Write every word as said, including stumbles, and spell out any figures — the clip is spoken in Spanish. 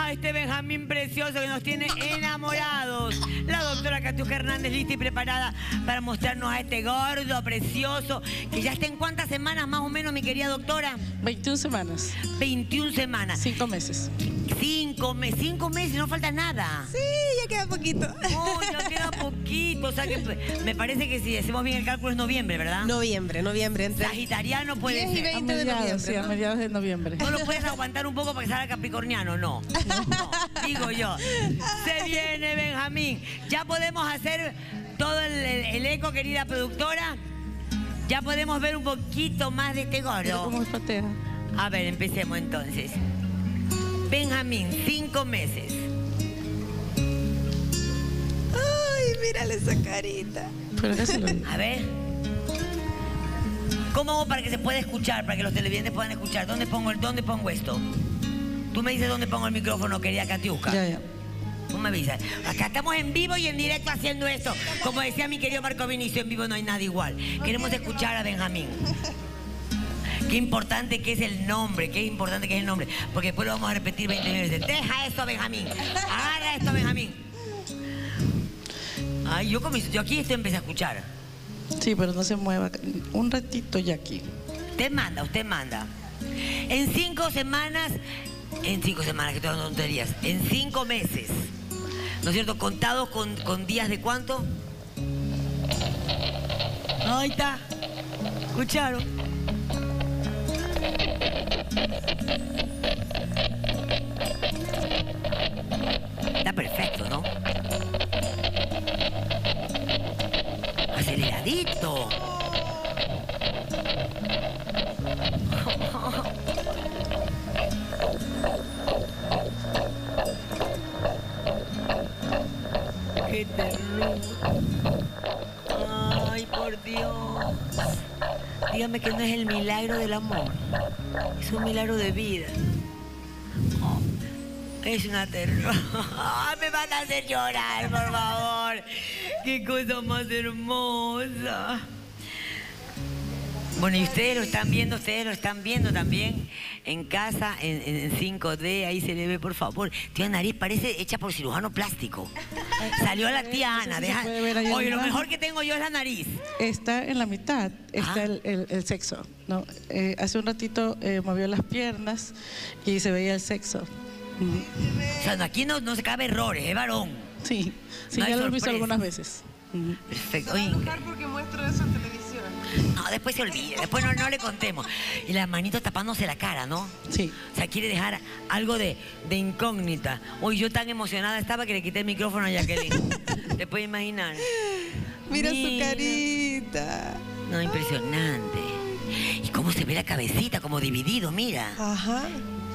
a este Benjamín precioso que nos tiene enamorados. La doctora Catiusca Hernández lista y preparada para mostrarnos a este gordo precioso que ya está en cuántas semanas más o menos, mi querida doctora. veintiuna semanas. veintiuna semanas. Cinco meses. Cinco meses, cinco meses, no falta nada. Sí, ya queda poquito. Oh, ya queda poquito. O sea que me parece que si hacemos bien el cálculo es noviembre, ¿verdad? Noviembre, noviembre. Entre Sagitariano puede diez y ser. veinte A de mediados, noviembre, sí, a ¿no? mediados de noviembre. ¿No lo puedes aguantar un poco para que salga capricorniano? No. No, no, digo yo. Se viene Benjamín. Ya podemos hacer todo el, el, el eco, querida productora. Ya podemos ver un poquito más de este gordo. ¿Cómo es patea? A ver, empecemos entonces. Benjamín, cinco meses. Ay, mírale esa carita. Pero casi lo A ver. ¿Cómo hago para que se pueda escuchar, para que los televidentes puedan escuchar? ¿Dónde pongo, el, dónde pongo esto? Tú me dices dónde pongo el micrófono, querida Catiusca. Ya, ya. Tú me avisas. Acá estamos en vivo y en directo haciendo esto. Como decía mi querido Marco Vinicio, en vivo no hay nada igual. Queremos escuchar a Benjamín. Qué importante que es el nombre, qué importante que es el nombre. Porque después lo vamos a repetir veinte veces. Deja esto, Benjamín. Agarra esto, Benjamín. Ay, yo, comienzo, yo aquí esto empecé a escuchar. Sí, pero no se mueva. Un ratito ya aquí. Usted manda, usted manda. En cinco semanas, en cinco semanas, que estoy dando tonterías, en cinco meses, ¿no es cierto? Contados con, con días de cuánto. Ahí está. ¿Escucharon? Está perfecto, ¿no? Aceleradito. ¡Qué terror! ¡Ay, por Dios! Dígame que no es el milagro del amor. Es un milagro de vida. Oh, es una terror. ¡Me van a hacer llorar, por favor! ¡Qué cosa más hermosa! Bueno, y ustedes lo están viendo, ustedes lo están viendo también en casa, en, en cinco D, ahí se le ve, por favor. Tía Nariz parece hecha por cirujano plástico. Salió la tía Ana. Deja... Oye, lo mejor que tengo yo es la nariz. Está en la mitad, está Ah. el, el, el sexo, ¿no? Eh, hace un ratito eh, movió las piernas y se veía el sexo. Mm. O sea, aquí no, no se cabe errores, es varón. Sí, sí, No hay ya lo he visto sorpresa. algunas veces. Mm. Perfecto. Voy a Oye, enojar porque muestro eso en televisión. no, después se olvida, después no, no le contemos. Y la manito tapándose la cara, ¿no? Sí. O sea, quiere dejar algo de, de incógnita. Hoy yo tan emocionada estaba que le quité el micrófono a Jacqueline. ¿Te puedes imaginar? Mira su Mira. carita. No, impresionante. Y cómo se ve la cabecita, como dividido, mira. Ajá.